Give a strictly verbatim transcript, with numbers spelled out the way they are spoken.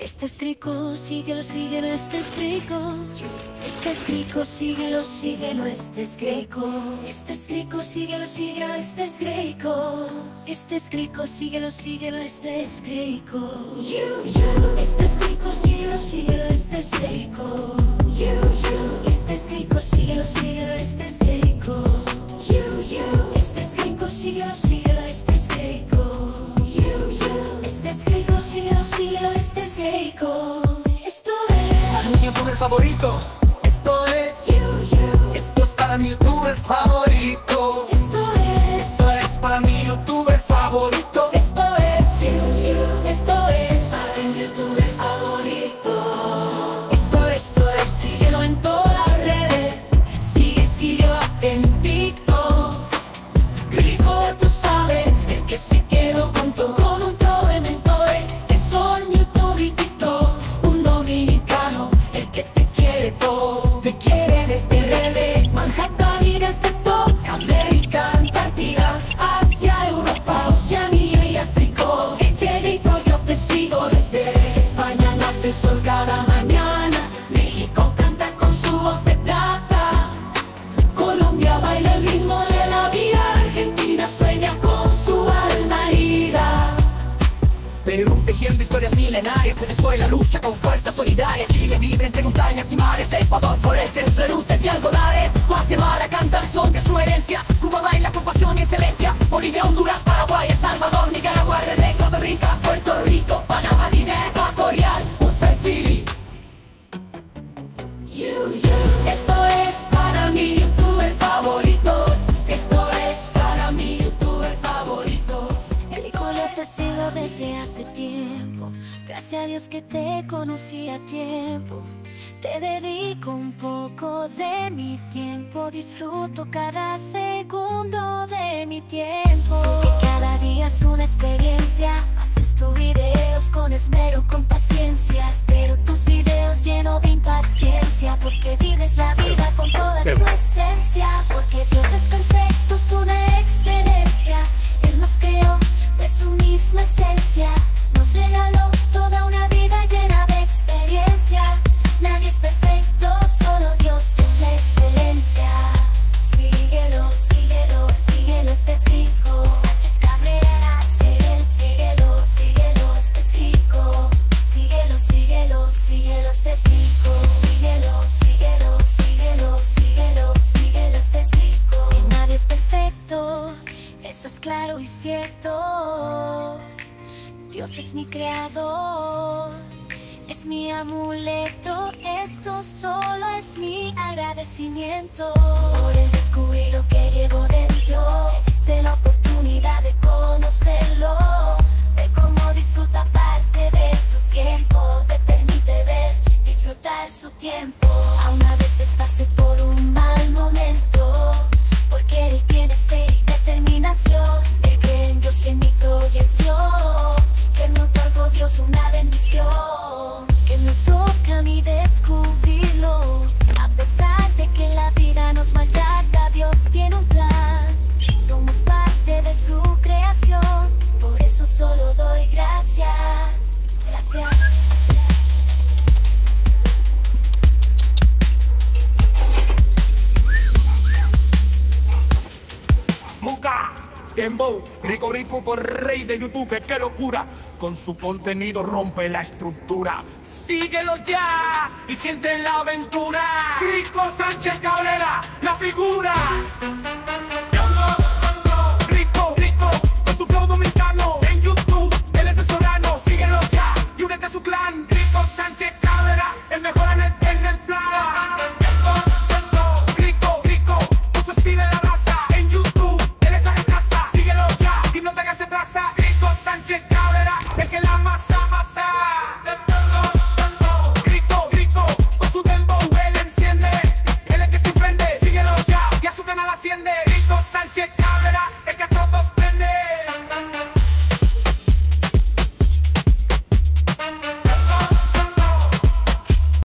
Este es Grico, síguelo, síguelo, este es Grico. Este es Grico, síguelo, síguelo, este es Grico. Este es Grico, síguelo, síguelo, este es Grico. Este es Grico, síguelo, síguelo, este es Grico. Este es Grico, síguelo, síguelo, este es Grico. Este es Grico, síguelo, síguelo, este es Grico. Este es Grico, síguelo, síguelo, este es Grico. Este es Grico, síguelo, síguelo, este es Grico. Esto es para mi youtuber favorito. Esto es Esto es para mi youtuber favorito. Esto es Esto es para mi youtuber favorito. Esto es Esto es para mi youtuber favorito. Esto es, esto es, síguelo en todas las redes. Sigue, síguelo en TikTok. Grico, tú sabes, el que se quedó con todo. Con un tro de mentores que son YouTube y TikTok. Un dominicano, el que te quiere todo. Te quiere desde R D, Manhattan y desde top América, Antártida, Asia, Europa, Oceanía y África. En que Grico yo te sigo desde España, nace el sol cada mañana. México canta con su voz de plata. Colombia baila el ritmo de la vida. Argentina sueña con su alma herida. Perú tejiendo historias milenarias. Venezuela lucha con fuerza solidaria. Chile vive entre montañas y mares. Ecuador florece entre luces y algodones. Guatemala canta el son de su herencia. Cuba baila con pasión y excelencia. Bolivia, Honduras, Paraguay, El Salvador, Nicaragua, R D, Costa Rica, Puerto Rico, Panamá, Guinea Ecuatorial, U S A y Philly. Esto es para mi youtuber favorito. Esto es para mi youtuber favorito. Grico, yo te sigo desde hace tiempo. Gracias a Dios que te conocí a tiempo. Te dedico un poco de mi tiempo. Disfruto cada segundo de mi tiempo. Que cada día es una experiencia. Haces tus videos con esmero, con paciencia. Espero tus videos llenos de impaciencia. Porque vives la vida con toda su esencia. Porque Dios es perfecto, es una excelencia. Él nos creó de su misma esencia. Nos regaló toda una vida llena de experiencia. Nadie es perfecto, solo Dios es la excelencia. Síguelo, síguelo, síguelo, este es Grico. Sánchez Cabrera, síguelo, síguelo, síguelo, este es Grico. Síguelo, síguelo, síguelo, este es Grico. Síguelo, síguelo, síguelo, síguelo, síguelo, este es Grico. Que nadie es perfecto, eso es claro y cierto. Dios es mi creador, es mi amuleto, esto solo es mi agradecimiento. Por el descubrir lo que llevo dentro, me diste la oportunidad de conocerlo. Ver cómo disfruta parte de tu tiempo, te permite ver, disfrutar su tiempo. Aún a veces pasé por un mal momento, porque Él tiene fe y determinación. Él cree en Dios y en mi proyección, que me otorgó Dios una bendición, que me toca a mí descubrirlo. A pesar de que la vida nos maltrata, Dios tiene un plan. Somos parte de su creación, por eso solo doy gracias. Gracias. Muka, Dembow, Grico Grico con rey de YouTube, qué locura. Con su contenido rompe la estructura. Síguelo ya y siente la aventura. Grico Sánchez Cabrera, la figura.